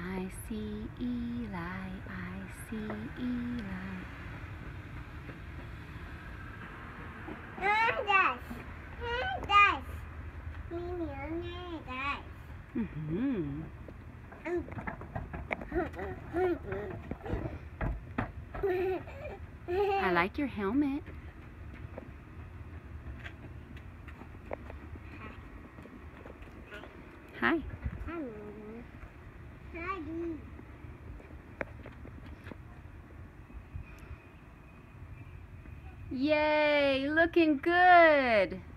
I see Eli, I see Eli. Mm-hmm. I like your helmet. Hi. Yay, looking good.